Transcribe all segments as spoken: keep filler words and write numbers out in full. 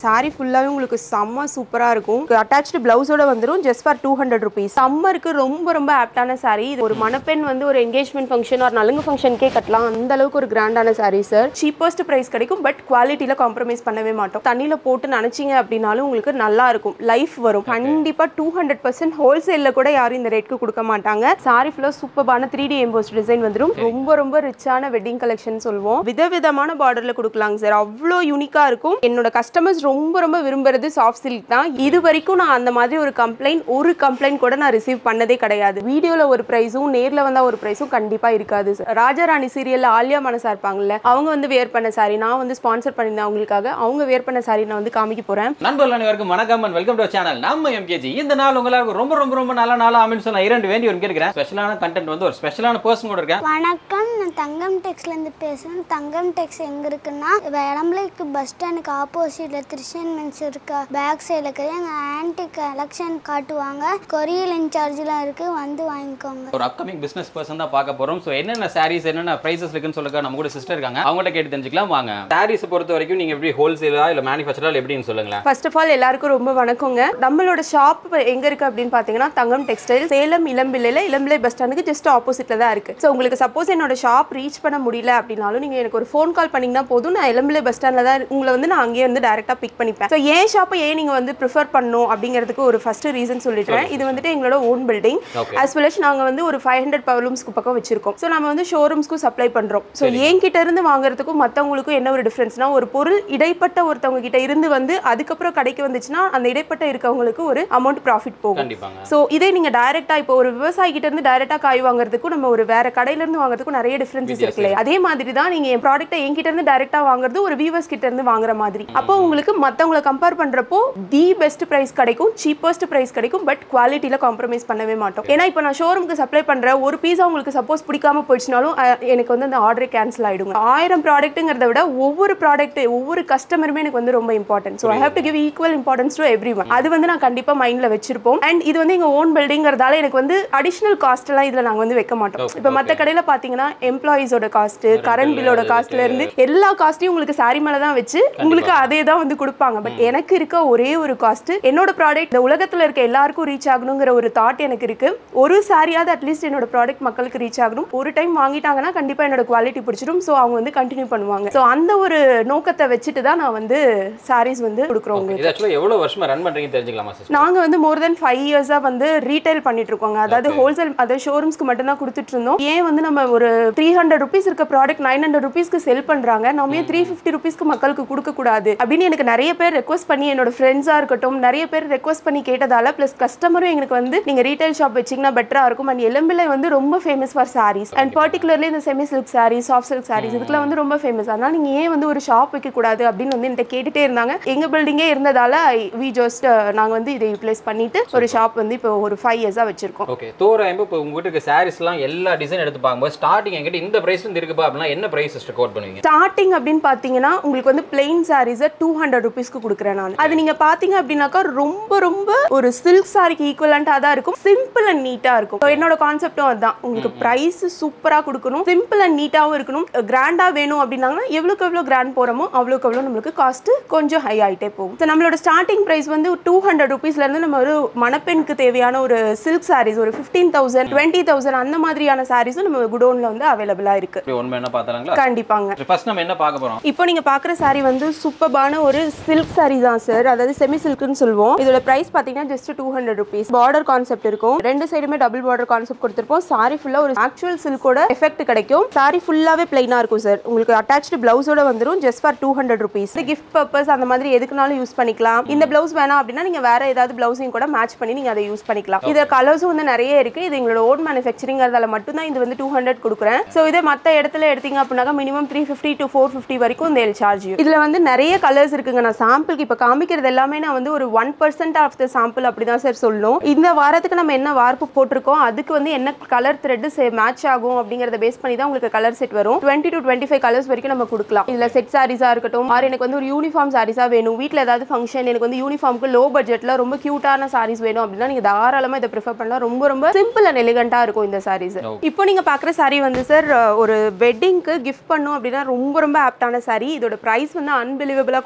saree ஃபுல்லாவே உங்களுக்கு செம்ம சூப்பரா இருக்கும். அட்டாச்ட் பிளவுஸோட வந்துரும் just for two hundred rupees. சம்மருக்கு ரொம்ப ரொம்ப ஆப்டான saree. இது ஒரு மணப்பெண் வந்து ஒரு என்கேஜ்மென்ட் ஃபங்க்ஷன் ஆர் நலுங்கு ஃபங்க்ஷன்க்கே கட்டலாம். அந்த அளவுக்கு ஒரு கிராண்டான saree சார். சீப்பஸ்ட் பிரைஸ் கிடைக்கும் பட் குவாலிட்டில காம்ப்ரமைஸ் பண்ணவே மாட்டோம். தண்ணில போட்டு நனைச்சீங்க அப்படினாலும் உங்களுக்கு நல்லா இருக்கும். லைஃப் வரும். கண்டிப்பா two hundred percent ஹோல்சேல்ல கூட யாரும் இந்த ரேட்க்கு கொடுக்க மாட்டாங்க. saree ஃபுல்லா சூப்பரான three D எம்போஸ் டிசைன் வந்துரும். ரொம்ப ரொம்ப ரிச்சான வெட்டிங் கலெக்ஷன் சொல்வோம். விதவிதமான பார்டர்ல கொடுக்கலாங்க சார். அவ்ளோ யூனிக்கா இருக்கும். என்னோட கஸ்டமர்ஸ் ரொம்ப ரொம்ப விரும்புறது சாஃப்ட் சில்க் தான். இது வரைக்கும் நான் அந்த மாதிரி ஒரு கம்ப்ளைண்ட் ஒரு கம்ப்ளைண்ட் கூட நான் ரிசீவ் பண்ணதே கிடையாது. வீடியோல ஒரு பிரைஸும் நேர்ல வந்தா ஒரு பிரைஸும் கண்டிப்பா இருக்காது. ராஜாராணி சீரியல்ல ஆலியா மனசா இருப்பாங்கல்ல, அவங்க வந்து வேர் பண்ண சாரி நான் வந்து ஸ்பான்சர் பண்ணிருந்தேன் அவங்களுக்காக. அவங்க வேர் பண்ண சாரி நான் வந்து காமிக்க போறேன். நண்பர்கள் அனைவருக்கும் வணக்கம் and welcome to our channel நம்ம M K G. இந்த நாள் உங்களுக்கு ரொம்ப ரொம்ப ரொம்ப நல்ல நாளா அமைஞ்சு சொன்னா இரண்டு வேண்டி ஒரு கேக்குறேன். ஸ்பெஷலான கண்டென்ட் வந்து ஒரு ஸ்பெஷலான பர்சன் கூட இருக்கேன். வணக்கம், நான் தங்கம் டெக்ஸ்ல இருந்து பேசுறேன். தங்கம் டெக்ஸ் எங்க இருக்குன்னா எலம்பிள்ளைக்கு பஸ் ஸ்டாண்டுக்கு ஆப்போசிட்ல கிருஷ்ணன் மென்ஸ் இருக்கா. பேக் சைடுல இருக்கிற ஆன்டி கலெக்ஷன் காட்டுவாங்க. கொரியர் இன்சார்ஜ்லாம் இருக்கு, வந்து வாங்கிக்கோங்க. ஒரு அப்கமிங் பிசினஸ் பர்சன் தான் பார்க்க போறோம். சோ என்னென்ன sarees என்னென்ன பிரைசஸ் இருக்குன்னு சொல்லுங்க. நம்ம கூட சிஸ்டர் இருக்காங்க, அவங்ககிட்ட கேட்டு தெரிஞ்சுக்கலாம் வாங்க. sarees பொறுத்த வரைக்கும் நீங்க எப்படி ஹோல்சேலா இல்ல மேனுஃபேக்சரரா எப்படின்னு சொல்லுங்க. ஃபர்ஸ்ட் ஆஃப் ஆல் எல்லாருக்கும் ரொம்ப வணக்கங்க. நம்மளோட ஷாப் எங்க இருக்கு அப்படின்னு பாத்தீங்கன்னா தங்கம் டெக்ஸ்டைல், சேலம் இளம்பிள்ளையில இளம்பிள்ளை பஸ் ஸ்டாண்டுக்கு ஜஸ்ட் ஆப்போசிட்ல தான் இருக்கு. சோ உங்களுக்கு சப்போஸ் என்னோட ஷாப் ரீச் பண்ண முடியல அப்படினாலும் நீங்க எனக்கு ஒரு ஃபோன் கால் பண்ணீங்கன்னா போதும். நான் இளம்பிள்ளை பஸ் ஸ்டாண்ட்ல தான் உங்களை வந்து நான் அங்கேயே வந்து டைரக்டா பிக் பண்ணிப்பேன். சோ ஏன் ஷாப்பை ஏன் நீங்க வந்து ப்ரிஃபர் பண்ணணும் அப்படிங்கிறதுக்கு ஒரு ஃபர்ஸ்ட் ரீசன் சொல்லிடுறேன். இது வந்துட்டு எங்களோட own building as well as நாங்க வந்து ஒரு five hundred பவர்லூம்ஸ்க்கு பக்கம் வச்சிருக்கோம். சோ நம்ம வந்து ஷோரூம்ஸ்க்கு சப்ளை பண்றோம். சோ ஏன் கிட்ட இருந்து வாங்குறதுக்கும் மத்தவங்களுக்கும் என்ன ஒரு டிஃபரன்ஸ்னா, ஒரு பொருள் இடைப்பட்ட ஒருத்தவங்க கிட்ட இருந்து வந்து அதுக்கப்புறம் கடைக்கு வந்துச்சுன்னா அந்த இடைப்பட்ட இருக்கவங்களுக்கு ஒரு அமௌண்ட் ப்ராஃபிட் போகும். சோ இதே நீங்க டைரக்டா இப்போ ஒரு விவசாயி கிட்ட இருந்து டைரக்டா காய் வாங்குறதுக்கும் நம்ம ஒரு வேற கடையில இருந்து வாங்குறதுக்கும் நிறைய டிஃபரன்சஸ் இருக்குல்ல. அதே மாதிரி தான் நீங்க என் ப்ராடக்ட்டை என் கிட்ட இருந்து டைரக்டா வாங்குறது ஒரு வியூவர்ஸ் கிட்ட இருந்து வாங்குற மாதிரி. அப்போ உங்களுக்கு மத்தவங்கள கம்பேர் பண்றப்போ தி பெஸ்ட் பிரைஸ் கிடைக்கும், சீப்பஸ்ட் பிரைஸ் கிடைக்கும் பட் குவாலிட்டில காம்ப்ரமைஸ் பண்ணவே மாட்டோம். ஏன்னா இப்போ நான் ஷோரூமுக்கு சப்ளை பண்ற ஒரு பீஸ் உங்களுக்கு சப்போஸ் பிடிக்காம போயிடுச்சுனாலும் எனக்கு வந்து அந்த ஆர்டரே கேன்சல் ஆயிடுங்க. ஆயிரம் ப்ராடக்ட்ங்கிறத விட ஒவ்வொரு ப்ராடக்ட் ஒவ்வொரு கஸ்டமருமே எனக்கு வந்து ரொம்ப important. So I have to give equal importance to every one. அது வந்து நான் கண்டிப்பா மைண்ட்ல வச்சிருப்போம். அண்ட் இது வந்து எங்க ஓன் பில்டிங்கிறதால எனக்கு வந்து அடிஷனல் காஸ்ட் எல்லாம் இதுல நாங்க வந்து வைக்க மாட்டோம். இப்போ மற்ற கடையில பாத்தீங்கன்னா எம்ப்ளாயிஸோட காஸ்ட், கரண்ட் பில்லோட காஸ்ட்ல இருந்து எல்லா காஸ்ட்டையும் உங்களுக்கு சாரி மேல தான் வச்சு உங்களுக்கு அதே தான் வந்து கொடுப்பாங்க. பட் எனக்கு இருக்க ஒரே ஒரு காஸ்ட், என்னோட ப்ராடக்ட் இந்த உலகத்துல இருக்க எல்லாருக்கும் ரீச் ஆகணுங்கிற ஒரு தாட் எனக்கு இருக்கு. ஒரு சாரியாவது அட்லீஸ்ட் என்னோட ப்ராடக்ட் மக்களுக்கு ரீச் ஆகணும். ஒரு டைம் வாங்கிட்டாங்கன்னா கண்டிப்பா என்னோட குவாலிட்டி பிடிச்சிடும். ஸோ அவங்க வந்து கண்டினியூ பண்ணுவாங்க. ஸோ அந்த ஒரு நோக்கத்தை வச்சுட்டு தான் நான் வந்து சாரீஸ் வந்து கொடுக்குறோம். எவ்வளவு வருஷமா ரன் பண்றீங்க தெரிஞ்சுக்கலாமா? நாங்க வந்து மோர் தென் ஃபைவ் இயர்ஸா வந்து ரீட்டைல் பண்ணிட்டு இருக்கோங்க. அதாவது ஹோல்சேல், அதாவது ஷோரூம்ஸ்க்கு மட்டும் தான் கொடுத்துட்டு இருந்தோம். ஏன் வந்து நம்ம ஒரு த்ரீ ஹண்ட்ரட் ருபீஸ் இருக்க ப்ராடக்ட் நைன் ஹண்ட்ரட் ருபீஸ்க்கு செல் பண்றாங்க, நம்ம ஏன் த்ரீ ஃபிஃப்டி ருபீஸ்க்கு மக்களுக்கு கொடுக்க கூடாது அப்படின்னு எனக்கு நிறைய பேர் ரெக்வஸ்ட் பண்ணி, என்னோட ஃப்ரெண்ட்ஸா இருக்கட்டும் நிறைய பேர் ரெக்வஸ்ட் பண்ணி கேட்டதால, பிளஸ் கஸ்டமரும் எங்களுக்கு வந்து நீங்க ரீட்டைல் ஷாப் வச்சீங்கன்னா பெட்டரா இருக்கும். அண்ட் எலம்பிள்ளை வந்து ரொம்ப famous for sarees and particularly இந்த semi silk sarees, soft silk sarees இதுக்கெல்லாம் வந்து ரொம்ப ஃபேமஸ். அதனால நீங்க ஏன் வந்து ஒரு ஷாப் வைக்க கூடாது அப்படின்னு வந்து என்கிட்ட கேட்டுட்டே இருந்தாங்க. எங்க பில்டிங்கே இருந்ததால வி ஜஸ்ட் நாங்க வந்து இதை யூட்டிலைஸ் பண்ணிட்டு ஒரு ஷாப் வந்து இப்போ ஒரு ஃபைவ் இயர்ஸா வச்சிருக்கோம். ஓகே, தோராயமா இப்போ உங்ககிட்ட இருக்க சாரீஸ்லாம் எல்லா டிசைன் எடுத்து பார்க்கும்போது ஸ்டார்டிங் என்கிட்ட இந்த பிரைஸ்ல இருந்து இருக்குப்பா அப்படின்னா என்ன பிரைஸ் சிஸ்டர் கோட் பண்ணுவீங்க? ஸ்டார்டிங் அப்படின்னு பாத்தீங்கன்னா உங்களுக்கு வந்து பிளைன் சாரீஸ் டூ ஹண்ட்ரட் ருபீஸ்க்கு கொடுக்குறேன் நான். அது நீங்க பாத்தீங்க அப்படின்னாக்கா ரொம்ப ரொம்ப ஒரு சில்க் சாரிக்கு ஈக்குவலண்டா தான் இருக்கும். சிம்பிள் அண்ட் நீட்டா இருக்கும். என்னோட கான்செப்டும் அதுதான். உங்களுக்கு பிரைஸ் சூப்பரா கொடுக்கணும், சிம்பிள் அண்ட் நீட்டாவும் இருக்கணும். கிராண்டா வேணும் அப்படின்னாங்கன்னா எவ்வளவுக்கு எவ்வளவு கிராண்ட் போறோமோ அவ்வளவுக்கு எவ்வளவு நம்மளுக்கு காஸ்ட் கொஞ்சம் ஹை ஆயிட்டே போகும். நம்மளோட ஸ்டார்டிங் பிரைஸ் வந்து டூ ஹண்ட்ரட் ருபீஸ்ல இருந்து நம்ம ஒரு மணப்பெண்ணுக்கு தேவையான ஒரு சில்க் சாரீஸ் ஒரு பிப்டீன் தௌசண்ட் டுவெண்ட்டி தௌசண்ட் அந்த மாதிரியான சாரீஸும் நம்ம குடோன்ல வந்து அவைலபிளா இருக்கு. கண்டிப்பாங்க. ஃபர்ஸ்ட் நம்ம என்ன பார்க்க போறோம்? இப்போ நீங்க பாக்குற சாரி வந்து சூப்பரான ஒரு சில்க் சாரி தான் சார். அதாவது செமி சில்க்னு சொல்லுவோம். இதோட பிரைஸ் பாத்தீங்கன்னா just two hundred rupees. Border concept இருக்கும். ரெண்டு சைடுமே டபுள் பார்டர் கான்செப்ட் கொடுத்திருப்போம். சாரி ஃபுல்லா ஒரு ஆக்சுவல் சில்கோட எஃபெக்ட் கிடைக்கும். சாரி ஃபுல்லாவே பிளைனா இருக்கும் சார். உங்களுக்கு அட்டாச்ட் பிளவுஸோட வந்துரும் just for two hundred rupees. Gift purpose அந்த மாதிரி எதுக்குனாலும் யூஸ் பண்ணிக்கலாம். இந்த பிளவுஸ் வேணாம் அப்படின்னா நீங்க வேற ஏதாவது பிளவுஸையும் கூட மேட்ச் பண்ணி நீங்க அதை யூஸ் பண்ணிக்கலாம். இது கலர்ஸும் வந்து நிறைய இருக்கு. இது எங்களோட ஓன் மேனுஃபேக்சரிங்கிறதால மட்டும் தான் இது வந்து டூ ஹண்ட்ரட் கொடுக்குறேன். ஸோ இதே மற்ற இடத்துல எடுத்தீங்க அப்படின்னாக்கா minimum three fifty to four fifty வரைக்கும் இந்த சார்ஜ். இதுல வந்து நிறைய கலர்ஸ் இருக்குங்க. நான் சாம்பிளுக்கு இப்போ காமிக்கிறது எல்லாமே நான் வந்து ஒரு one percent of the sample அப்படிதான் சார் சொல்லணும். இந்த வாரத்துக்கு நம்ம என்ன வார்ப்பு போட்டிருக்கோம் அதுக்கு வந்து என்ன கலர் த்ரெட் மேட்ச் ஆகும் அப்படிங்கறத பேஸ் பண்ணி தான் உங்களுக்கு கலர் செட் வரும். Twenty to twenty five colours வரைக்கும் நம்ம கொடுக்கலாம். இதுல செட் சாரீஸா இருக்கட்டும், ஆர் எனக்கு வந்து ஒரு யூனிஃபார்ம் சாரீஸா வேணும், வீட்டில் ஏதாவது ஃபங்க்ஷன் எனக்கு வந்து யூனிஃபார்முக்கு லோ பட்ஜெட்ல ரொம்ப கியூட்டான சாரீஸ் வேணும் அப்படின்னா நீங்க தாராளமா இதை ப்ரிஃபர் பண்ணலாம். ரொம்ப ரொம்ப சிம்பிள் அண்ட் எலிகண்டா இருக்கும் இந்த சாரீஸ். இப்போ நீங்க பாக்குற சாரி வந்து சார் ஒரு வெட்டிங்க்கு கிஃப்ட் பண்ணும் அப்படின்னா ரொம்ப ரொம்ப ஆப்டான சாரி. இதோட பிரைஸ் வந்து அன்பிலீவபிளா கொடுத்துட்டு இருக்கேன்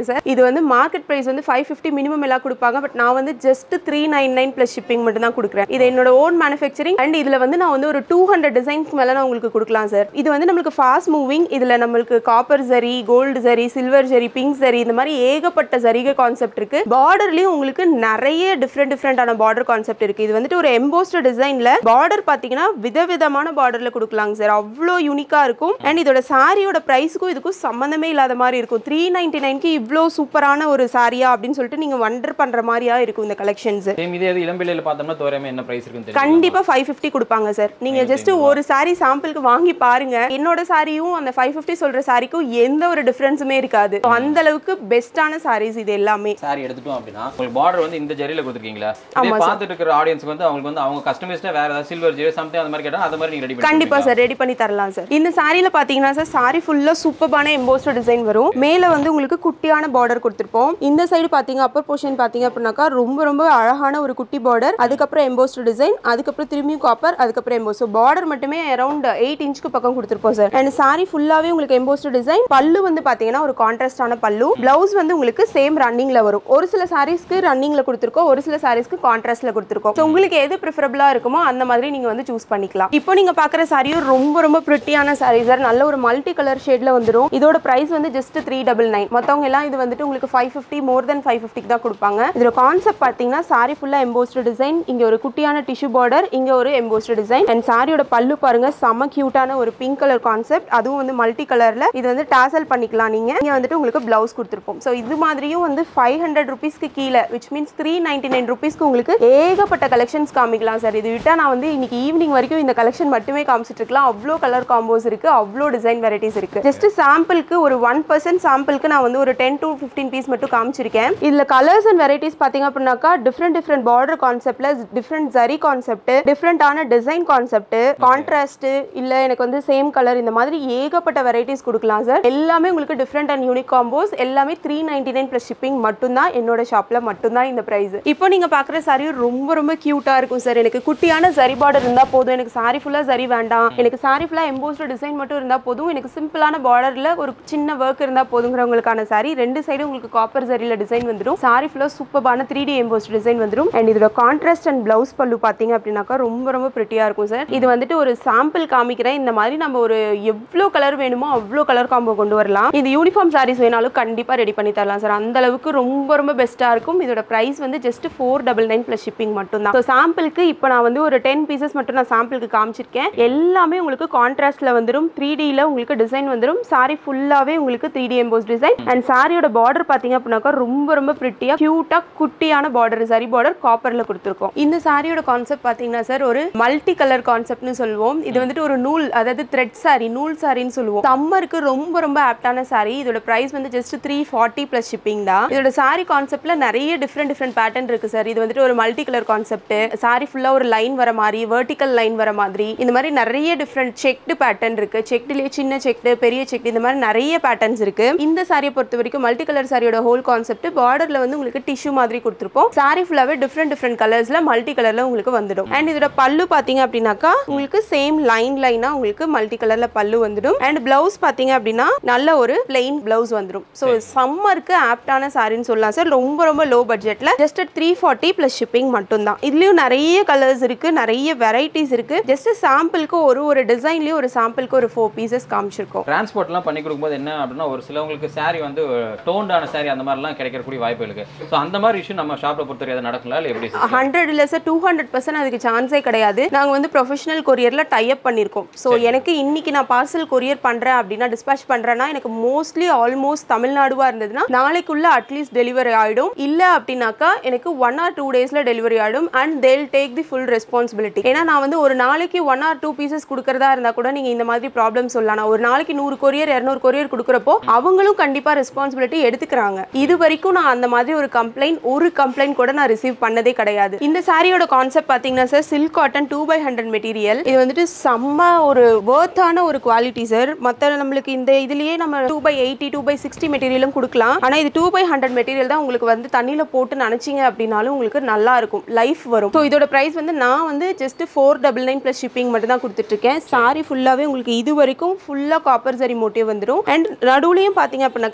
இருக்கேன் சார். இது வந்து மார்க்கெட் பிரைஸ் வந்து ஃபைவ் ஃபிஃப்டி மினிமம் எல்லாம் கொடுப்பாங்க. பட் நான் வந்து just three nine nine plus shipping மட்டும் தான் கொடுக்குறேன். இது என்னோட ஓன் மேனுஃபேக்சரிங் அண்ட் இதுல வந்து நான் வந்து ஒரு டூ ஹண்ட்ரட் டிசைன்ஸ் மேல நான் உங்களுக்கு கொடுக்கலாம் சார். இது வந்து நம்மளுக்கு ஃபாஸ்ட் மூவிங். இதுல நம்மளுக்கு copper zari, gold zari, silver zari, pink zari, இந்த மாதிரி ஏகப்பட்ட ஜரிகை கான்செப்ட் இருக்கு. பார்டர்லயும் உங்களுக்கு நிறைய டிஃப்ரெண்ட் டிஃப்ரெண்டான பார்டர் கான்செப்ட் இருக்கு. இது வந்துட்டு ஒரு எம்போஸ்ட் டிசைன்ல பார்டர் பாத்தீங்கன்னா விதவிதமான பார்டர்ல கொடுக்கலாங்க சார். அவ்வளோ யூனிக்கா இருக்கும். அண்ட் இதோட சாரியோட பிரைஸ்க்கும் இதுக்கும் சம்பந்தமே இல்லாத மாதிரி இருக்கும். த்ரீ நைன்டி நைன்க்கு இவ்வளோ சூப்பரான ஒரு சாரியா அப்படின்னு சொல்லிட்டு நீங்க வண்டர் பண்ற மாதிரியா இருக்கும் இந்த கலெக்ஷன்ஸ். இதே இளம்பிள்ளையில பார்த்தோம்னா தோராயமா என்ன பிரைஸ் இருக்குன்னு கண்டிப்பா ஃபைவ் ஃபிஃப்டி கொடுப்பாங்க சார். நீங்க ஜஸ்ட் ஒரு சாரி சாம்பிளுக்கு வாங்கி பாருங்க. என்னோட சாரியும் அந்த ஃபைவ் ஃபிஃப்டி சொல்ற சாரிக்கும் எந்த ஒரு டிஃபரன்ஸுமே இருக்காது. அந்த அளவுக்கு பெஸ்டான சாரீஸ் இது எல்லாமே. சாரி எடுத்துட்டோம் அப்படின்னா உங்களுக்கு பார்டர் வந்து இந்த ஜரியில கொடுத்துருக்கீங்களா? இதே பார்த்துட்டு இருக்கிற ஆடியன்ஸ்க்கு வந்து அவங்களுக்கு வந்து அவங்க கஸ்டமைஸ்டா வேற ஏதாவது சில்வர் ஜரி சம்திங் அந்த மாதிரி கேட்டா அந்த மாதிரி நீங்க ரெடி பண்ணி கண்டிப்பா சார் ரெடி பண்ணி தரலாம் சார். இந்த சாரியில பாத்தீங்கன்னா சார் சாரி ஃபுல்லா சூப்பரான எம்போஸ்ட் டிசைன் வரும். மேல வந்து உங்களுக்கு குட்டியான பார்டர் கொடுத்திருப்போம். இந்த சைடு பாத்தீங்க அப்பர் போர்ஷன் பாத்தீங்க அப்படின்னாக்கா ரொம்ப ரொம்ப அழகான ஒரு குட்டி பார்டர், அதுக்கப்புறம் எம்போஸ்ட் டிசைன், அதுக்கப்புறம் திரும்பியும் காப்பர், அதுக்கப்புறம் எம்போஸ். பார்டர் மட்டுமே அரௌண்ட் எயிட் இன்ச்சுக்கு பக்கம் கொடுத்திருப்போம் சார். அண்ட் சாரி ஃபுல்லாவே உங்களுக்கு எம்போஸ்ட் டிசைன். பல்லு வந்து பாத்தீங்கன்னா ஒரு கான்ட்ராஸ்டான பல்லு. பிளவுஸ் வந்து உங்களுக்கு சேம் ரன்னிங்ல வரும். ஒரு சில சாரீஸ்க்கு ரன்னிங்ல கொடுத்திருக்கோம், ஒரு சில சாரீஸ்க்கு கான்ட்ராஸ்ட்ல கொடுத்திருக்கோம். சோ உங்களுக்கு எது பிரிஃபரபிளா இருக்குமோ அந்த மாதிரி நீங்க வந்து சூஸ் பண்ணிக்கலாம். இப்போ நீங்க பாக்குற சாரியும் ரொம்ப ரொம்ப பிரிட்டியான சாரி சார். நல்ல ஒரு மல்டி கலர் ஷேட்ல வந்துரும். இதோட பிரைஸ் வந்து ஜஸ்ட் த்ரீ டபுள் நைன். மத்தவங்க எல்லாம் இது வந்துட்டு உங்களுக்கு five fifty more then five ஃபிஃப்டிக்கு தான் கொடுப்பாங்க. இதோட கான்செப்ட் பாத்தீங்கன்னா சாரி ஃபுல்லா எம்போஸ்ட் டிசைன். இங்க ஒரு குட்டியான டிஷ்யூ பார்டர், இங்க ஒரு எம்போஸ்ட் டிசைன். அண்ட் சாரியோட பல்லு பாருங்க செம கியூட்டான ஒரு பிங்க் கலர் கான்செப்ட். அதுவும் வந்து மல்டி கலர்ல. இது வந்து டாசல் பண்ணிக்கலாம் நீங்க. இங்க வந்துட்டு உங்களுக்கு பிளவுஸ் கொடுத்திருப்போம். சோ இது மாதிரியும் வந்து ஃபைவ் ஹண்ட்ரட் ருபீஸ்க்கு கீழே which means three ninety nine ருபீஸ்க்கு உங்களுக்கு ஏகப்பட்ட கலெக்ஷன்ஸ் காமிக்கலாம் சார். இது விட்டா நான் வந்து இன்னைக்கு ஈவினிங் வரைக்கும் இந்த கலெக்ஷன் மட்டுமே காமிச்சிட்டு இருக்கலாம். அவ்வளோ கலர் காம்போஸ் இருக்கு, அவ்வளோ டிசைன் வெரைட்டிஸ் இருக்கு. ஜஸ்ட் சாம்பிளுக்கு ஒரு ஒன் பர்சன்ட் சாம்பிளுக்கு நான் வந்து ஒரு டென் டு ஃபிஃப்டீன் பீஸ் மட்டும் காமிச்சிருக்கேன். இதுல கலர்ஸ் அண்ட் வெரைட்டிஸ் பாத்தீங்க அப்படின்னாக்கா டிஃப்ரெண்ட் டிஃப்ரெண்ட் பார்டர் கான்செப்ட்ல டிஃப்ரெண்ட் ஜரி கான்செப்ட், டிஃப்ரெண்டான டிசைன் கான்செப்ட், கான்ட்ராஸ்ட் இல்ல எனக்கு வந்து சேம் கலர், இந்த மாதிரி ஏகப்பட்ட வெரைட்டிஸ் கொடுக்கலாம் சார். எல்லாமே உங்களுக்கு டிஃப்ரெண்ட் அண்ட் யூனிக் காம்போஸ். எல்லாமே three ninety nine plus shipping மட்டும் தான். என்னோட ஷாப்ல மட்டும் தான் இந்த பிரைஸ். இப்போ நீங்க பாக்குற சாரி ரொம்ப ரொம்ப கியூட்டா இருக்கும் சார். எனக்கு குட்டியான ஜரி பார்டர் இருந்தா போதும், எனக்கு சாரி ஃபுல்லா ஜரி வேண்டாம், எனக்கு சாரி ஃபுல்லா எம்போஸ்ட் டிசைன் மட்டும் இருந்தா போதும், எனக்கு சிம்பிளான பார்டர்ல ஒரு சின்ன ஒர்க் இருந்தா போதுங்கிறவங்களுக்கான சாரி. ரெண்டு சைடும் உங்களுக்கு காப்பர் ஜரியில டிசைன் வந்துடும். சாரி ஃபுல்லா சூப்பரான த்ரீ டி எம்போஸ்ட் டிசைன் வந்துடும். அண்ட் இதோட கான்ட்ராஸ்ட் அண்ட் பிளவுஸ் பல்லு பாத்தீங்க அப்படின்னாக்கா ரொம்ப ரொம்ப பிரிட்டியா இருக்கும் சார். இது வந்துட்டு ஒரு சாம்பிள் காமிக்கிறேன். இந்த மாதிரி நம்ம ஒரு எவ்வளவு கலர் வேணுமோ அவ்வளோ கலர் காம்போ கொண்டு வரலாம். இது யூனிஃபார்ம் சாரீஸ் வேணாலும் கண்டிப்பா ரெடி பண்ணி தரலாம் சார். அந்த அளவுக்கு ரொம்ப ரொம்ப பெஸ்டா இருக்கும். இதோட பிரைஸ் வந்து just four double nine plus shipping மட்டும் தான். சாம்பிளுக்கு இப்போ நான் வந்து ஒரு டென் பீசஸ் மட்டும் நான் சாம்பிளுக்கு காமிச்சிருக்கேன். எல்லாமே உங்களுக்கு கான்ட்ராஸ்ட்ல வந்துடும். த்ரீ டில உங்களுக்கு டிசைன் வந்துடும். சாரி ஃபுல்லாவே உங்களுக்கு three D emboss design. And சாரியோட பார்டர் பாத்தீங்க அப்படின்னாக்கா ரொம்ப ரொம்ப பிரிட்டியா கியூட்டா குட்டியான பார்டர், சரி பார்டர் காப்பர்ல கொடுத்துருக்கோம். இந்த சாரியோட கான்செப்ட் பாத்தீங்கன்னா சார் ஒரு மல்டி கலர் கான்செப்ட்னு சொல்லுவோம். இது வந்துட்டு ஒரு நூல், அதாவது த்ரெட் சாரி, நூல் சாரின்னு சொல்லுவோம். சம்மருக்கு ரொம்ப ரொம்ப ஆப்டான சாரி. இதோட பிரைஸ் வந்து just three forty plus shipping தான். இதோட சாரி கான்செப்ட்ல நிறைய டிஃப்ரெண்ட் டிஃப்ரெண்ட் பேட்டர்ன் இருக்கு சார். இது வந்துட்டு ஒரு மல்டி கலர் கான்செப்ட். சாரி ஃபுல்லா ஒரு லைன் வர மாதிரி, வெர்டிக்கல் லைன் வர மாதிரி, இந்த மாதிரி நிறைய டிஃப்ரெண்ட் செக்டு பேட்டர்ன் இருக்கு. செக்டுலயே சின்ன செக்டு, பெரிய செக்டு, இந்த மாதிரி நிறைய பேட்டர்ன்ஸ் இருக்கு. இந்த சாரியை பொறுத்த வரைக்கும் மல்டி கலர் சாரியோட ஹோல் கான்செப்ட் பார்டர்ல வந்து உங்களுக்கு டிஷ்யூ மாதிரி கொடுத்திருப்போம். சாரி ஃபுல்லாவே டிஃப்ரெண்ட் டிஃப்ரெண்ட் கலர்ஸ்ல மல்டி கலர்ல உங்களுக்கு வந்துடும். அண்ட் இதோட பல்லு பாத்தீங்க அப்படின்னாக்கா உங்களுக்கு சேம் லைன் லைனா உங்களுக்கு மல்டி கலர்ல பல்லு வந்துடும். அண்ட் பிளவுஸ் பாத்தீங்க அப்படின்னா நல்ல ஒரு பிளெயின் பிளவுஸ் வந்துடும். ஸோ சம்மருக்கு ஆப்டான சாரின்னு சொல்லலாம் சார். ரொம்ப ரொம்ப லோ பட்ஜெட்ல just three forty plus shipping மட்டும் தான். இதுலயும் நிறைய கலர்ஸ் இருக்கு, நிறைய வெரைட்டிஸ் இருக்கு. ஜஸ்ட் சாம்பிளுக்கு ஒரு ஒரு டிசைன்லயும் ஒரு சாம்பிளுக்கு ஒரு ஃபோர் பீசஸ் காமிச்சிருக்கோம். டிரான்ஸ்போர்ட்லாம் பண்ணி கொடுக்கும்போது என்ன அப்படின்னா ஒரு சிலவங்களுக்கு சாரி வந்து டோன்டான சாரி அந்த மாதிரிலாம் கிடைக்கக்கூடிய வாய்ப்பு இருக்கு. ஸோ அந்த மாதிரி இஷ்யூ நம்ம ஷாப்ல பொறுத்தவரை நடக்கலாம் இல்லை எப்படி? ஹண்ட்ரட் இல்லை சார், டூ ஹண்ட்ரட் பர்சன்ட் அதுக்கு சான்ஸே கிடையாது. நாங்கள் வந்து ப்ரொஃபஷனல் கொரியர்ல டை அப் பண்ணியிருக்கோம். ஸோ எனக்கு இன்னைக்கு நான் பார்சல் கொரியர் பண்றேன் அப்படின்னா, டிஸ்பேச் பண்றேன்னா எனக்கு மோஸ்ட்லி ஆல்மோஸ்ட் தமிழ்நாடுவா இருந்ததுன்னா நாளைக்குள்ள அட்லீஸ்ட் டெலிவரி ஆயிடும். இல்ல அப்படின்னாக்கா எனக்கு ஒன் ஆர் டூ டேஸ்ல டெலிவரி ஆயிடும். And they'll take the full responsibility. ஏன்னா நான் வந்து ஒரு நாளைக்கு ஒன் ஆர் டூ பீசஸ் கொடுக்கறதா இருந்தா கூட நீங்க இந்த மாதிரி ப்ராப்ளம் சொல்லலாம். நான் ஒரு நாளைக்கு நூறு கொரியர் இருநூறு கொரியர் கொடுக்குறப்போ அவங்களும் கண்டிப்பா ரெஸ்பான்சிபிலிட்டி எடுத்துக்கிறாங்க. இது வரைக்கும் நான் அந்த மாதிரி ஒரு கம்ப்ளைண்ட் ஒரு கம்ப்ளைண்ட் கூட நான் ரிசீவ் பண்ணதே கிடையாது. இந்த சாரியோட கான்செப்ட் பாத்தீங்கன்னா sir silk cotton two by hundred material. இது வந்துட்டு செம்ம ஒரு வர்த்தான ஒரு குவாலிட்டி சார். மற்ற நம்மளுக்கு இந்த இதுலயே நம்ம two by eighty two by sixty மெட்டீரியலும் கொடுக்கலாம். ஆனா இது டூ பை ஹண்ட்ரட் மெட்டீரியல் தான் உங்களுக்கு வந்து தண்ணியில போட்டு நினைச்சீங்க அப்படின்னாலும் உங்களுக்கு நல்லா இருக்கும், லைஃப் வரும். ஸோ இதோட பிரைஸ் வந்து நான் வந்து just four double nine plus shipping மட்டும் தான் கொடுத்துட்டு இருக்கேன். சாரி ஃபுல்லாவே உங்களுக்கு இது வரைக்கும் ஃபுல்லா காப்பர் சரி மோட்டிவ் வந்துடும். அண்ட் நடுவுலையும் பாத்தீங்க அப்படின்னாக்கா அங்கங்க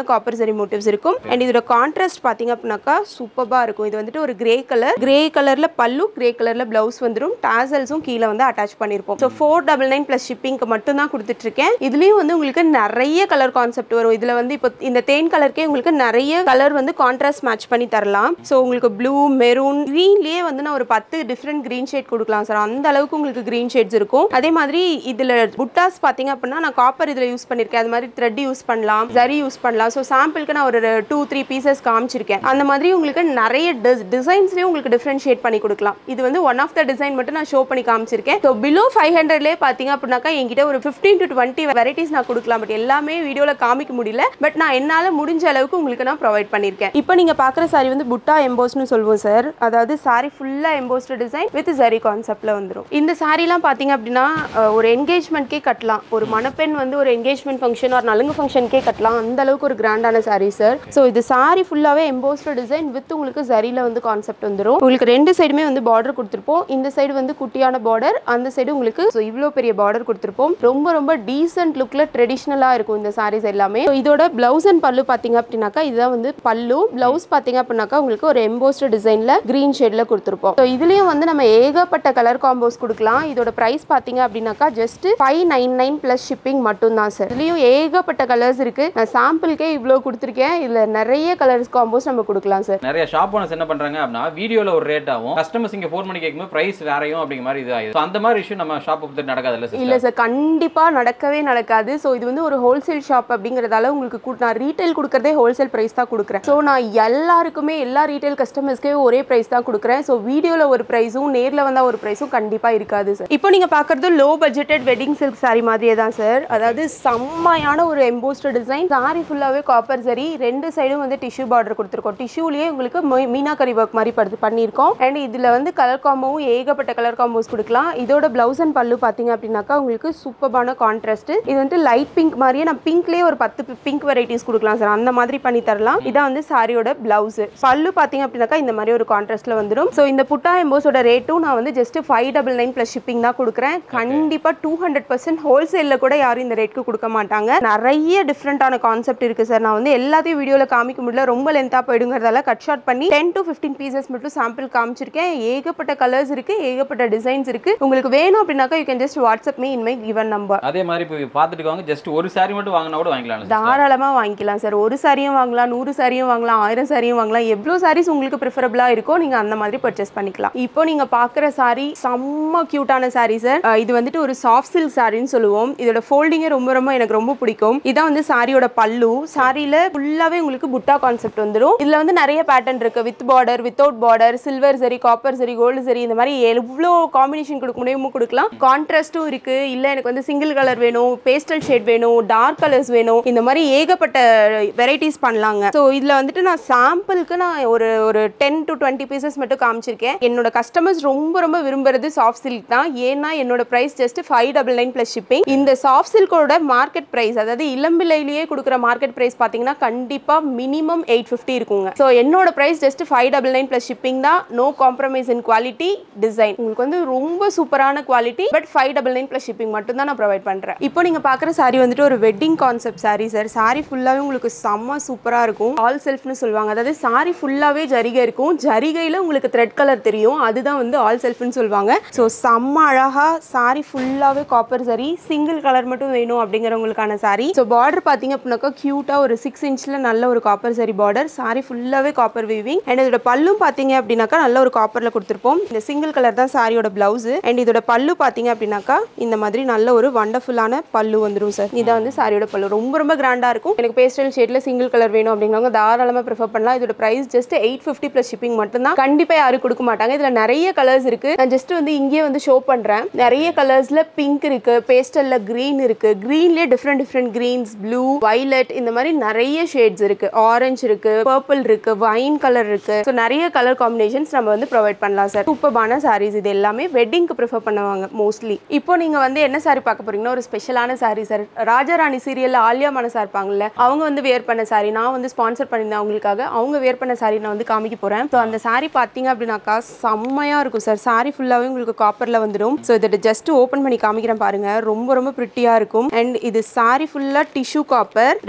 காப்பர் சரி மோட்டிவ்ஸ் இருக்கும். அண்ட் இதோட கான்ட்ராஸ்ட் பாத்தீங்க அப்படின்னாக்கா சூப்பரா இருக்கும். இது வந்துட்டு ஒரு கிரே கலர், கிரே கலர்ல பல்லு, கிரே கலர்ல பிளவுஸ் வந்துடும். டாசல்ஸும் கீழே வந்து அட்டாச் பண்ணிருப்போம். So four double nine plus ஷிப்பிங்க்கு மட்டும் தான் கொடுத்துட்டு இருக்கேன். இதுலயும் வந்து உங்களுக்கு நிறைய கலர் கான்செப்ட் வரும். இதுல வந்து இப்போ இந்த தேன் கலருக்கே உங்களுக்கு நிறைய கலர் வந்து கான்ட்ராஸ்ட் மேட்ச் பண்ணி தரலாம். ஸோ உங்களுக்கு ப்ளூ, மெரூன், கிரீன்லயே வந்து நான் ஒரு பத்து டிஃப்ரெண்ட் கிரீன் ஷேட் கொடுக்கலாம் சார். அந்த அளவுக்கு உங்களுக்கு கிரீன் ஷேட்ஸ் இருக்கும். அதே மாதிரி இதுல புட்டாஸ் பாத்தீங்க அப்படின்னா நான் காப்பர் இதுல யூஸ் பண்ணிருக்கேன். அது மாதிரி த்ரெட் யூஸ் பண்ணலாம், ஜரி யூஸ் பண்ணலாம். ஸோ சாம்பிளுக்கு நான் ஒரு டூ த்ரீ பீசஸ் காமிச்சிருக்கேன். அந்த மாதிரி உங்களுக்கு நிறைய டிசைன்ஸ்லயே உங்களுக்கு டிஃபரன்ஷியேட் பண்ணி கொடுக்கலாம். இது வந்து ஒன் ஆஃப் த டிசைன் மட்டும் நான் ஷோ பண்ணி காமிச்சிருக்கேன். ஸோ பிலோ ஃபைவ் ஹண்ட்ரட்லேயே பாத்தீங்க அப்படின்னாக்கா என்கிட்ட ஒரு ஃபிஃப்டீன் டு டுவெண்ட்டி வெரைட்டிஸ் நான் கொடுக்கலாம். பட் எல்லாமே வீடியோல காமிக்க முடியல. பட் நான் என்னால முடிஞ்ச அளவுக்கு உங்களுக்கு நான் ப்ரொவைட் பண்ணிருக்கேன். இப்போ நீங்க பாக்குற சாரி வந்து புட்டா எம்போஸ்னு சொல்லுவோம் சார். அதாவது சாரி ஃபுல்லா எம்போஸ்ட் டிசைன் வித் ஜரி கான்செப்ட்ல வந்துரும். இந்த சாரிலாம் பாத்தீங்க அப்படின்னா ஒரு என்கேஜ்மெண்ட்கே கட்டலாம். ஒரு மணப்பெண் வந்து ஒரு என்கேஜ்மெண்ட் ஃபங்க்ஷன் ஒரு நலுங்கு ஃபங்க்ஷனுக்கே கட்டலாம். அந்த அளவுக்கு ஒரு கிராண்டான சாரி சார். ஸோ இது சாரி ஃபுல்லாவே எம்போஸ்ட் டிசைன் வித் உங்களுக்கு ஜரியில வந்து கான்செப்ட் வந்துரும். உங்களுக்கு ரெண்டு சைடுமே வந்து பார்டர் கொடுத்துருப்போம். இந்த சைடு வந்து குட்டியான பார்டர், அந்த சைடு உங்களுக்கு இவ்வளோ பெரிய பார்டர் கொடுத்துருப்போம். ரொம்ப ரொம்ப டீசென்ட் லுக்ல ட்ரெடிஷ்னலா இருக்கும் இந்த சாரீஸ் எல்லாமே. இதோட பிளவுஸ் அண்ட் பல்லு பாத்தீங்க அப்படின்னாக்கா இதுதான் வந்து பல்லு. பிளவுஸ் பாத்தீங்க அப்படின்னாக்கா உங்களுக்கு ஒரு எம்போஸ்ட் டிசைன்ல கிரீன் ஷேட்ல கொடுத்துருப்போம். ஸோ இதுலயும் வந்து நம்ம ஏகப்பட்ட கலர் காம்போஸ் கொடுக்கலாம். இதோட பிரைஸ் பாத்தீங்க அப்படின்னாக்கா just five nine nine plus shipping மட்டும் தான் சார். இதுலயும் ஏகப்பட்ட கலர்ஸ் இருக்கு. நான் சாம்பிளுக்கே இவ்வளோ கொடுத்துருக்கேன். இதுல நிறைய கலர்ஸ் காம்போஸ் நம்ம கொடுக்கலாம் சார். நிறைய ஷாப் ஓனர்ஸ் என்ன பண்றாங்க அப்படின்னா வீடியோல ஒரு ரேட் ஆகும், கஸ்டமர்ஸ் இங்க ஃபோன் பண்ணி கேட்கும்போது பிரைஸ் வேறையும் அப்படிங்கிற மாதிரி இது ஆயிடும். அந்த மாதிரி இஷ்யூ நம்ம ஷாப் பத்தி நடக்காது இல்ல சார்? இல்ல சார், கண்டிப்பா நடக்கவே நடக்காது. ஸோ இது வந்து ஒரு ஹோல்சேல் ஷாப் அப்படிங்கறதால உங்களுக்கு நான் ரீட்டைல் கொடுக்கறதே ஹோல்சேல் பிரைஸ் தான் கொடுக்குறேன். ஸோ நான் எல்லாருக்குமே எல்லா ரீட்டைல் கஸ்டமர்ஸ்க்கே ஒரே பிரைஸ் தான் கொடுக்குறேன். ஸோ வீடியோல ஒரு பிரைஸும் நேர்ல வந்தா ஒரு பிரைஸும் கண்டிப்பா இருக்காது சார். இப்போ நீங்க பாக்குறது low budgeted wedding silk saree மாதிரியே தான் சார். அதாவது செம்மையான ஒரு எம்போஸ்ட் டிசைன். சாரி ஃபுல்லாவே காப்பர் சரி, ரெண்டு சைடும் வந்து டிஷ்யூ பார்டர் கொடுத்துருக்கோம். டிஷ்யூலயே உங்களுக்கு மீனாக்கரி ஒர்க் மாதிரி படுத்து பண்ணியிருக்கோம். அண்ட் இதுல வந்து கலர் காம்போவும் ஏகப்பட்ட கலர் காம்போஸ் கொடுக்கலாம். இதோட பிளவுஸ் அண்ட் பல்லு பாத்தீங்க அப்படின்னாக்கா உங்களுக்கு சூப்பரான கான்ட்ராஸ்ட். இது வந்து லைட் பிங்க் மாதிரியே நான் பிங்க்லயே ஒரு பத்து பிங்க் வெரைட்டிஸ் கொடுக்கலாம் சார். அந்த மாதிரி பண்ணி தரலாம். இதான் வந்து சாரியோட பிளவுஸ். பல்லு பாத்தீங்க அப்படின்னாக்கா இந்த மாதிரி ஒரு கான்ட்ராஸ்ட்ல வந்துடும். ஸோ இந்த புட்டா எம்போஸோட ரேட்டும் நான் வந்து just five double nine plus shipping தான் கொடுக்குறேன். கண்டிப்பா டூ ஹண்ட்ரட் பர்சன்ட் ஹோல்சேல்ல கூட யாரும் இந்த ரேட்க்கு கொடுக்க மாட்டாங்க. நிறைய டிஃப்ரெண்டான கான்செப்ட் இருக்கு சார். நான் வந்து எல்லாத்தையும் வீடியோல காமிக்க முடியல, ரொம்ப லென்த்தா போயிடுங்கிறதால கட் ஷார்ட் பண்ணி டென் டு ஃபிஃப்டீன் பீசஸ் மட்டும் சாம்பிள் காமிச்சிருக்கேன். ஏகப்பட்ட கலர்ஸ் இருக்கு, ஏகப்பட்ட டிசைன்ஸ் இருக்கு. உங்களுக்கு வேணும் அப்படின்னாக்கா you can just WhatsApp me in my given number. அதே மாதிரி இப்போ பார்த்துட்டு வாங்க, ஜஸ்ட் ஒரு சாரி மட்டும் வாங்கினா கூட வாங்கிக்கலாம். தாராளமா வாங்கிக்கலாம் சார். ஒரு சாரியும் வாங்கலாம், நூறு சாரியும் வாங்கலாம், ஆயிரம் சாரியும் வாங்கலாம். எவ்வளோ சாரீஸ் உங்களுக்கு ப்ரிஃபரபிளா இருக்கோ நீங்க அந்த மாதிரி பர்ச்சேஸ் பண்ணிக்கலாம். இப்போ நீங்க பாக்குற சாரி செம்ம கியூட்டான சாரி சார். இது வந்துட்டு ஒரு சாஃப்ட் சில்க் சாரின்னு சொல்லுவோம். இதோட ஃபோல்டிங்கே ரொம்ப ரொம்ப எனக்கு ரொம்ப பிடிக்கும். இதான் வந்து சாரியோட பல்லு. சாரியில ஃபுல்லாவே உங்களுக்கு புட்டா கான்செப்ட் வந்துடும். இதுல வந்து நிறைய பேட்டர்ன் இருக்கு. With border, without border, silver zari, copper zari, gold zari, இந்த மாதிரி எவ்வளோ காம்பினேஷன் கொடுக்க முடியுமோ கொடுக்கலாம். கான்ட்ராஸ்டும் இருக்கு. இல்ல எனக்கு வந்து சிங்கிள் கலர் வேணும், பேஸ்டல் ஷேட் வேணும், டார்க் கலர்ஸ் வேணும், இந்த மாதிரி ஏகப்பட்ட வெரைட்டிஸ் பண்ணலாங்க. ஸோ இதுல வந்துட்டு நான் சாம்பிளுக்கு நான் ஒரு ஒரு டென் டு டுவெண்ட்டி பீசஸ் மட்டும் காமிச்சிருக்கேன். என்னோட கஸ்டமர்ஸ் ரொம்ப ரொம்ப விரும்புறது சாஃப்ட் சில்க் தான். ஏன்னா என்னோட price just five double nine plus shipping. இந்த சாஃப்ட் சில்கோட மார்க்கெட் பிரைஸ், அதாவது இளம்பிள்ளையிலேயே கொடுக்குற மார்க்கெட் பிரைஸ் பாத்தீங்கன்னா கண்டிப்பா மினிமம் எயிட் ஃபிஃப்டி இருக்குங்க. ஸோ என்னோட price just five double nine plus shipping தான். No compromise in quality, design. உங்களுக்கு வந்து ரொம்ப சூப்பரான quality. But five double nine plus shipping மட்டும் தான் நான் ப்ரொவைட் பண்றேன். இப்போ நீங்க பாக்குற சாரி வந்துட்டு ஒரு wedding concept saree sir. Saree ஃபுல்லாவே உங்களுக்கு செம்ம சூப்பரா இருக்கும். ஆல் செல்ஃப்னு சொல்லுவாங்க. அதாவது சாரி ஃபுல்லாவே ஜரிகை இருக்கும். ஜரிகையில உங்களுக்கு த்ரெட் கலர் தெரியும். அதுதான் வந்து ஆல் செல்ஃப்னு சொல்லுவாங்க. ஸோ செம்ம அழகா சாரி ஃபுல்லாவே காப்பர் சரி, சிங்கிள் கலர் மட்டும் வேணும் அப்படிங்கிறவங்களுக்கான சாரி. ஸோ பார்டர் பாத்தீங்க அப்படின்னாக்கா கியூட்டா ஒரு சிக்ஸ் இன்ச்ல நல்ல ஒரு காப்பர் சரி பார்டர். சாரி ஃபுல்லாவே காப்பர் வீவிங். அண்ட் இதோட பல்லும் பாத்தீங்க அப்படின்னாக்கா நல்ல ஒரு காப்பர்ல கொடுத்துருப்போம். இந்த சிங்கிள் கலர் தான் சாரியோட பிளவுஸ். அண்ட் இதோட பல்லு பாத்தீங்க அப்படின்னாக்கா இந்த மாதிரி நல்ல ஒரு வண்டர்ஃபுல்லான பல்லு வந்துடும் சார். இதான் வந்து சாரியோட பல்லு. ரொம்ப ரொம்ப கிராண்டா இருக்கும். எனக்கு பேஸ்டல் ஷேட்ல சிங்கிள் கலர் வேணும் அப்படிங்கிறவங்க தாராளமா ப்ரிஃபர் பண்ணலாம். இதோட price just eight fifty plus shipping மட்டும் தான். கண்டிப்பா யாரும் கொடுக்க மாட்டாங்க. இதுல நிறைய கலர்ஸ் இருக்கு. நான் ஜஸ்ட் வந்து இங்கே வந்து ஷோ பண்றேன். நிறைய கலர்ஸ்ல பிங்க் இருக்கு, பேஸ்டல்ல கிரீன் இருக்கு, கிரீன்லயே different different greens, blue, violet, இந்த மாதிரி நிறைய ஷேட்ஸ் இருக்கு. ஆரஞ்சு இருக்கு, பர்பிள் இருக்கு, வைன் கலர் இருக்கு. ஸோ நிறைய கலர் காம்பினேஷன்ஸ் நம்ம வந்து ப்ரொவைட் பண்ணலாம் சார். சூப்பரான சாரீஸ். இது எல்லாமே வெட்டிங்க்கு ப்ரிஃபர் பண்ணுவாங்க மோஸ்ட்லி. இப்போ நீங்க வந்து என்ன சாரி பார்க்க போறீங்கன்னா ஒரு ஸ்பெஷலான சாரி சார். ராஜாராணி சீரியல்ல ஆலியா மனசா இருப்பாங்கல்ல, அவங்க வந்து வேர் பண்ண சாரி நான் வந்து ஸ்பான்சர் பண்ணியிருந்தேன் அவங்களுக்காக. அவங்க வேர் பண்ண சாரி நான் வந்து காமிக்க போறேன். ஸோ அந்த சாரி பார்த்தீங்க அப்படின்னாக்கா செம்மையா இருக்கும் சார். சாரி ஃபுல்லாவே உங்களுக்கு காப்பர்ல வந்துடும். ஸோ இதை ஜஸ்ட் ஓப்பன் பண்ணி காமிக்கிறேன் பாருங்க. ரொம்ப ரொம்ப பிரிட்டியா இருக்கும். அண்ட் இது சாரி ஃபுல்லா டிஷ்யூ காப்பர். ரெண்டு சைடும்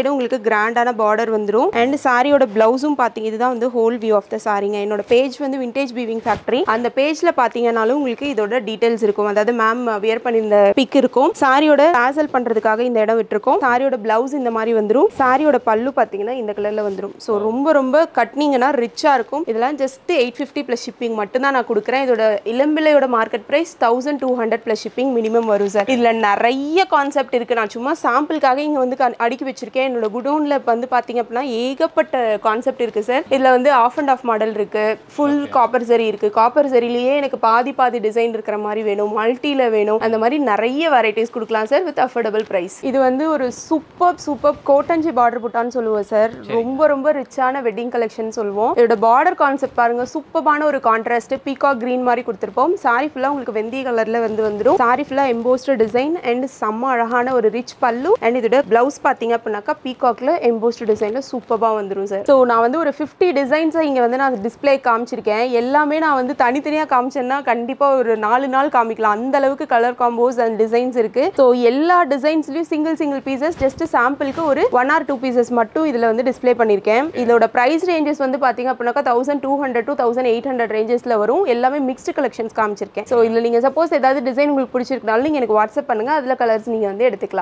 சைடும் உங்களுக்கு கிராண்டான பார்டர் வந்துரும் அண்ட் சாரியோட பிளவுஸும் பாத்தீங்க இதுதான் வந்து ஹோல் வியூ ஆஃப் த சாரிங்க என்னோட பேஜ் வந்து விண்டேஜ் வீவிங் ஃபேக்டரி அந்த பேஜ்ல பாத்தீங்கன்னாலும் உங்களுக்கு இதோட டீடைல்ஸ் இருக்கும் அதாவது மேம் வியர் பண்ணிருந்த பிக் இருக்கும் சாரியோட டாசல் பண்றதுக்காக இந்த இடம் விட்டுருக்கோம் சாரியோட பிளவுஸ் இந்த மாதிரி வந்துரும் சாரியோட பல்லு பாத்தீங்கன்னா இந்த கலர்ல வந்துரும் சோ ரொம்ப ரொம்ப கட்னிங்கன்னா ரிச்சா இருக்கும் இதெல்லாம் just eight fifty plus shipping மட்டும் தான் நான் கொடுக்குறேன் இதோட இளம்பிள்ளையோட market price thousand two hundred plus shipping minimum வரும் சார் இதுல நிறைய கான்செப்ட் இருக்கு நான் சும்மா சாம்பிளுக்காக இங்க வந்து அடுக்கி வச்சிருக்கேன் என்னோட குடோன்ல வந்து பாத்தீங்க அப்படின்னா ஏகப்பட்ட கான்செப்ட் இருக்கு சார் இதுல வந்து ஆஃப் அண்ட் ஆஃப் மாடல் இருக்கு ஃபுல் காப்பர் சரி இருக்கு காப்பர் சரியிலேயே எனக்கு பாதி பாதி டிசைன் இருக்கிற மாதிரி வேணும் மல்டில வேணும் அந்த மாதிரி நிறைய வெரைட்டிஸ் கொடுக்கலாம் சார் வித் அஃபோர்டபிள் பிரைஸ் இது வந்து ஒரு சூப்பர் சூப்பர் கோட்டஞ்சி பார்டர் புட்டான்னு சொல்லுவோம் சார் ரொம்ப ரொம்ப ரிச்சான வெட்டிங் கலெக்ஷன் சொல்லுவோம் இதோட பார்டர் கான்செப்ட் பாருங்க சூப்பரான ஒரு கான்ட்ராஸ்ட் பீகாக் கிரீன் மாதிரி கொடுத்துருப்போம் சாரி ஃபுல்லா உங்களுக்கு வெந்தய கலர்ல வந்து வந்துடும் சாரி ஃபுல்லா எம்போஸ்ட் டிசைன் அண்ட் செம்ம அழகான ஒரு ரிச் பல்லு அண்ட் இதோட பிளவுஸ் பாத்தீங்க அப்படின்னாக்கா பீகாக்ல எம்போஸ்ட் டிசைன்ல சூப்பரா வந்துடும் சார் ஸோ நான் வந்து ஒரு ஃபிஃப்டி டிசைன்ஸை இங்க வந்து நான் டிஸ்பிளே காமிச்சிருக்கேன் எல்லாமே நான் வந்து தனித்தனியா காமிச்சேன்னா கண்டிப்பா ஒரு நாலு நாள் காமிக்கலாம் அந்த அளவுக்கு கலர் காம்போஸ் அண்ட் டிசைன்ஸ் இருக்கு ஸோ எல்லா டிசைன்ஸ்லயும் சிங்கிள் சிங்கிள் பீசஸ் ஜஸ்ட் சாம்பிளுக்கு ஒரு ஒன் ஆர் டூ பீசஸ் மட்டும் இதுல வந்து டிஸ்பிளே பண்ணிருக்கேன் இதோட பிரைஸ் ரேஞ்சஸ் வந்து பாத்தீங்க அப்படின்னாக்கா thousand two hundred to thousand eight hundred ரேஞ்சஸ்ல வரும் எல்லாமே மிக்ஸ்டு கலெக்ஷன்ஸ் காமிச்சிருக்கேன் ஸோ இதுல நீங்க சப்போஸ் ஏதாவது டிசைன் உங்களுக்கு பிடிச்சிருக்கனாலும் நீங்க எனக்கு வாட்ஸ்அப் பண்ணுங்க அதுல கலர்ஸ் நீங்க வந்து எடுத்துக்கலாம்